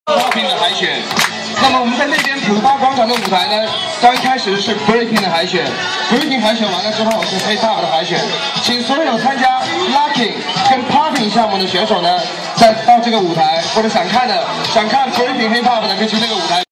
popping 的海选。那么我们在那边普巴广场的舞台呢，刚开始是 breaking 的海选 ，breaking 海选完了之后是 hip hop 的海选。请所有参加 locking 跟 popping 项目的选手呢，再到这个舞台，或者想看 breaking hip hop 的可以去那个舞台。